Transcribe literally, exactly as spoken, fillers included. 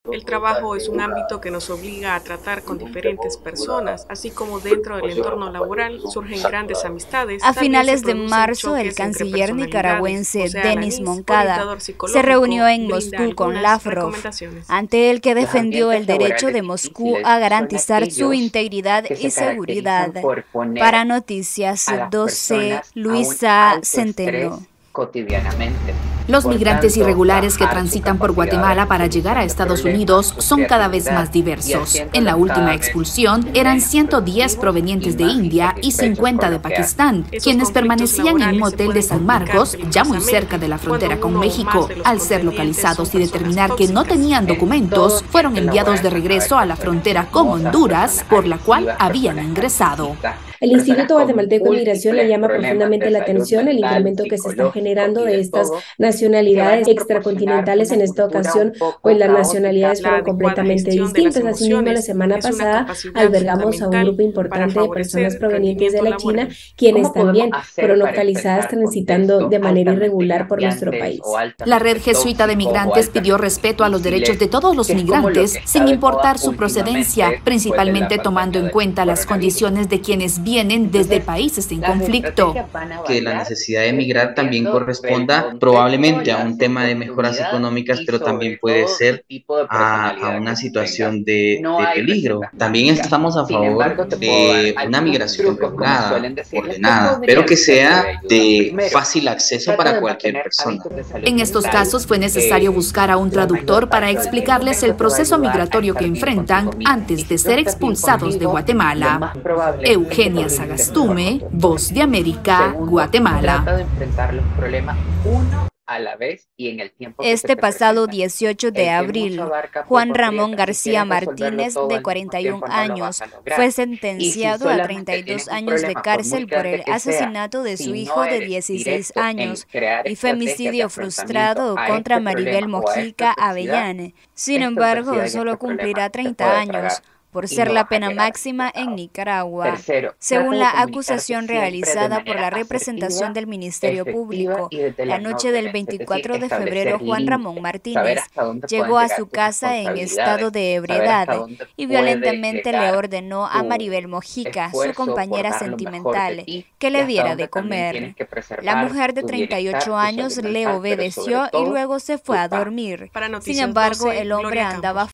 El trabajo es un ámbito que nos obliga a tratar con diferentes personas, así como dentro del entorno laboral surgen grandes amistades. A finales de marzo, el canciller nicaragüense Denis Moncada se reunió en Moscú con Lavrov, ante el que defendió el derecho de Moscú a garantizar su integridad y seguridad. Para Noticias doce, Luisa Centeno. Cotidianamente. Los migrantes irregulares que transitan por Guatemala para llegar a Estados Unidos son cada vez más diversos. En la última expulsión eran ciento diez provenientes de India y cincuenta de Pakistán, quienes permanecían en un hotel de San Marcos, ya muy cerca de la frontera con México. Al ser localizados y determinar que no tenían documentos, fueron enviados de regreso a la frontera con Honduras, por la cual habían ingresado. El Instituto Guatemalteco de Migración le llama profundamente la atención el incremento que se está generando de estas nacionalidades extracontinentales en esta ocasión, pues las nacionalidades fueron completamente distintas. Asimismo, la semana pasada albergamos a un grupo importante de personas provenientes de la China, quienes también fueron localizadas transitando de manera irregular por nuestro país. La Red Jesuita de Migrantes pidió respeto a los derechos de todos los migrantes, sin importar su procedencia, principalmente tomando en cuenta las condiciones de quienes vienen desde países en conflicto. Que la necesidad de emigrar también corresponda probablemente a un tema de mejoras económicas, pero también puede ser a, a una situación de, de peligro. También estamos a favor de una migración regulada, ordenada, pero que sea de fácil acceso para cualquier persona. En estos casos fue necesario buscar a un traductor para explicarles el proceso migratorio que enfrentan antes de ser expulsados de Guatemala. Eugenia Sagastume, Voz de América, Guatemala. Este pasado dieciocho de abril, Juan Ramón García Martínez, de cuarenta y un años, fue sentenciado a treinta y dos años de cárcel por el asesinato de su hijo de dieciséis años y femicidio frustrado contra Maribel Mojica Avellane. Sin embargo, solo cumplirá treinta años, por ser la pena máxima en Nicaragua. Según la acusación realizada por la representación del Ministerio Público, la noche del veinticuatro de febrero, Juan Ramón Martínez llegó a su casa en estado de ebriedad y violentamente le ordenó a Maribel Mojica, su compañera sentimental, que le diera de comer. La mujer de treinta y ocho años le obedeció y luego se fue a dormir. Sin embargo, el hombre andaba